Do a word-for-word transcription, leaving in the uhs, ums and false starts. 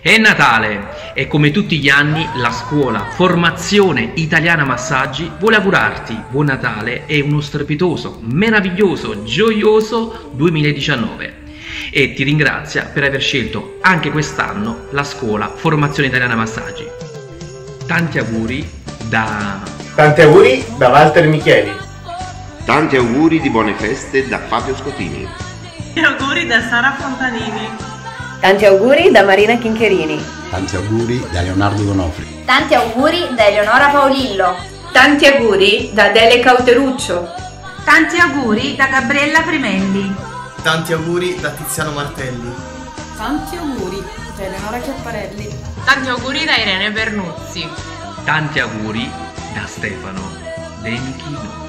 È Natale e come tutti gli anni la scuola Formazione Italiana Massaggi vuole augurarti buon Natale e uno strepitoso, meraviglioso, gioioso duemiladiciannove e ti ringrazia per aver scelto anche quest'anno la scuola Formazione Italiana Massaggi. Tanti auguri da... Tanti auguri da Walter Micheli. Tanti auguri di buone feste da Fabio Scotini. Tanti auguri da Sara Fontanini. Tanti auguri da Marina Chincherini. Tanti auguri da Leonardo Donofri. Tanti auguri da Eleonora Paolillo. Tanti auguri da Dele Cauteruccio. Tanti auguri da Gabriella Primelli. Tanti auguri da Tiziano Martelli. Tanti auguri da Eleonora Chiapparelli. Tanti auguri da Irene Bernuzzi. Tanti auguri da Stefano De Michino.